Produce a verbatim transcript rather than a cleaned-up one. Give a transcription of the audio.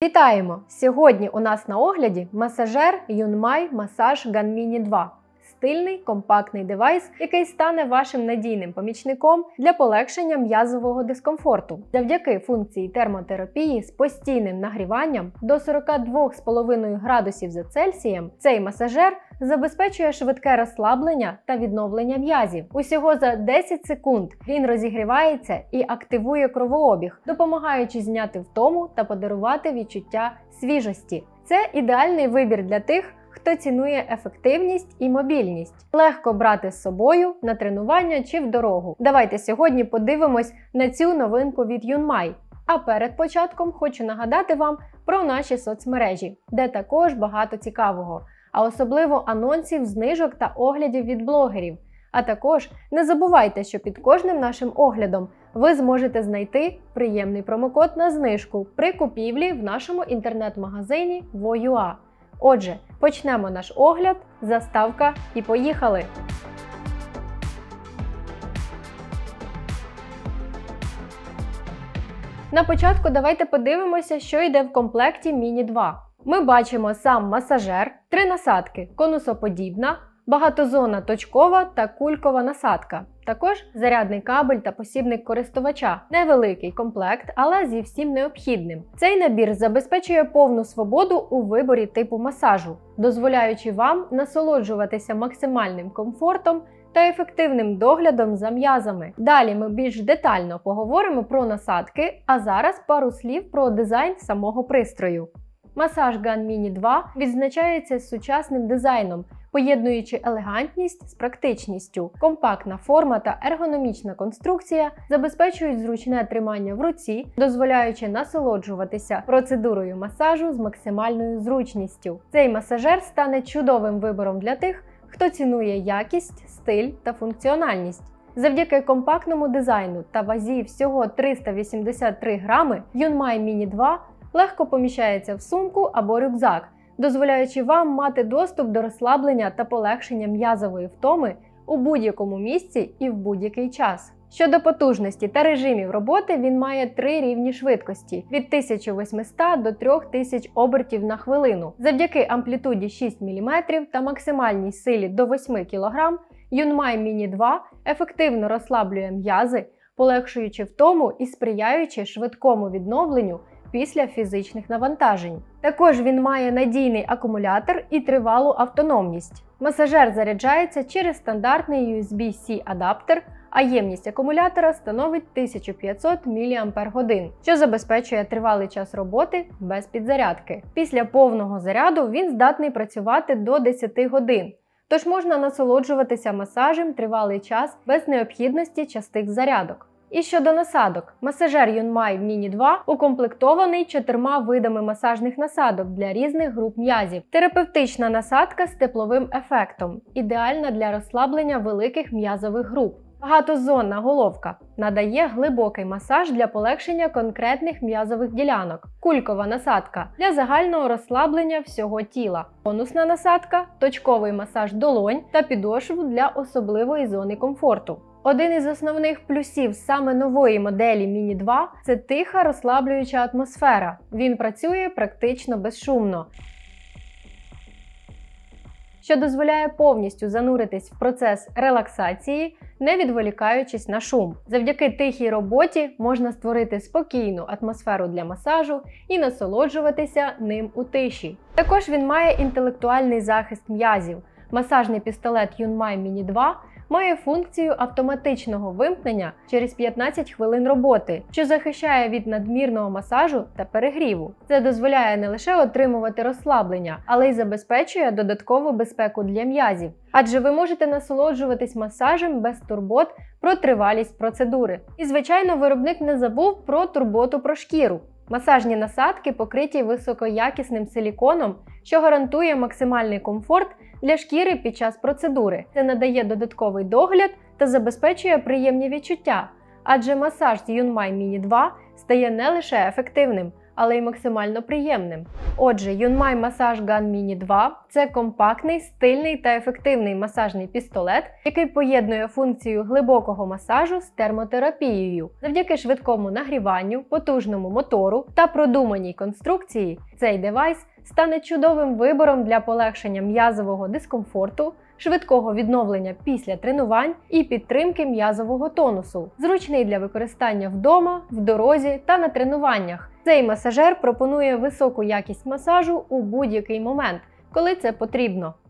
Вітаємо! Сьогодні у нас на огляді масажер Yunmai Massage Gun Mini два. Стильний, компактний девайс, який стане вашим надійним помічником для полегшення м'язового дискомфорту. Завдяки функції термотерапії з постійним нагріванням до сорока двох з половиною градусів за Цельсієм, цей масажер забезпечує швидке розслаблення та відновлення м'язів. Усього за десять секунд він розігрівається і активує кровообіг, допомагаючи зняти втому та подарувати відчуття свіжості. Це ідеальний вибір для тих, хто цінує ефективність і мобільність. Легко брати з собою на тренування чи в дорогу. Давайте сьогодні подивимось на цю новинку від Yunmai. А перед початком хочу нагадати вам про наші соцмережі, де також багато цікавого, а особливо анонсів, знижок та оглядів від блогерів. А також не забувайте, що під кожним нашим оглядом ви зможете знайти приємний промокод на знижку при купівлі в нашому інтернет-магазині Во.ua. Отже, почнемо наш огляд, заставка і поїхали! На початку давайте подивимося, що йде в комплекті Mini два. Ми бачимо сам масажер, три насадки, конусоподібна, багатозонна точкова та кулькова насадка. Також зарядний кабель та посібник користувача. Невеликий комплект, але зі всім необхідним. Цей набір забезпечує повну свободу у виборі типу масажу, дозволяючи вам насолоджуватися максимальним комфортом та ефективним доглядом за м'язами. Далі ми більш детально поговоримо про насадки, а зараз пару слів про дизайн самого пристрою. Massage Gun Mini два відзначається сучасним дизайном, поєднуючи елегантність з практичністю. Компактна форма та ергономічна конструкція забезпечують зручне тримання в руці, дозволяючи насолоджуватися процедурою масажу з максимальною зручністю. Цей масажер стане чудовим вибором для тих, хто цінує якість, стиль та функціональність. Завдяки компактному дизайну та вазі всього триста вісімдесят три грами, Yunmai Mini два легко поміщається в сумку або рюкзак, дозволяючи вам мати доступ до розслаблення та полегшення м'язової втоми у будь-якому місці і в будь-який час. Щодо потужності та режимів роботи, він має три рівні швидкості – від тисячі восьмисот до трьох тисяч обертів на хвилину. Завдяки амплітуді шість міліметрів та максимальній силі до восьми кілограм, Yunmai Mini два ефективно розслаблює м'язи, полегшуючи втому і сприяючи швидкому відновленню після фізичних навантажень. Також він має надійний акумулятор і тривалу автономність. Масажер заряджається через стандартний ю ес бі-C адаптер, а ємність акумулятора становить тисячу п'ятсот міліампер-годин, що забезпечує тривалий час роботи без підзарядки. Після повного заряду він здатний працювати до десяти годин, тож можна насолоджуватися масажем тривалий час без необхідності частих зарядок. І щодо насадок. Масажер Yunmai Mini два укомплектований чотирма видами масажних насадок для різних груп м'язів. Терапевтична насадка з тепловим ефектом, ідеальна для розслаблення великих м'язових груп. Багатозонна головка надає глибокий масаж для полегшення конкретних м'язових ділянок. Кулькова насадка для загального розслаблення всього тіла. Конусна насадка – точковий масаж долонь та підошв для особливої зони комфорту. Один із основних плюсів саме нової моделі Mini два – це тиха розслаблююча атмосфера. Він працює практично безшумно, що дозволяє повністю зануритись в процес релаксації, не відволікаючись на шум. Завдяки тихій роботі можна створити спокійну атмосферу для масажу і насолоджуватися ним у тиші. Також він має інтелектуальний захист м'язів. Масажний пістолет Yunmai Mini два має функцію автоматичного вимкнення через п'ятнадцять хвилин роботи, що захищає від надмірного масажу та перегріву. Це дозволяє не лише отримувати розслаблення, але й забезпечує додаткову безпеку для м'язів. Адже ви можете насолоджуватись масажем без турбот про тривалість процедури. І, звичайно, виробник не забув про турботу про шкіру. Масажні насадки покриті високоякісним силіконом, що гарантує максимальний комфорт для шкіри під час процедури. Це надає додатковий догляд та забезпечує приємні відчуття, адже масаж з Yunmai Mini два стає не лише ефективним, але й максимально приємним. Отже, Yunmai Massage Gun Mini два – це компактний, стильний та ефективний масажний пістолет, який поєднує функцію глибокого масажу з термотерапією. Завдяки швидкому нагріванню, потужному мотору та продуманій конструкції, цей девайс стане чудовим вибором для полегшення м'язового дискомфорту, швидкого відновлення після тренувань і підтримки м'язового тонусу. Зручний для використання вдома, в дорозі та на тренуваннях. Цей масажер пропонує високу якість масажу у будь-який момент, коли це потрібно.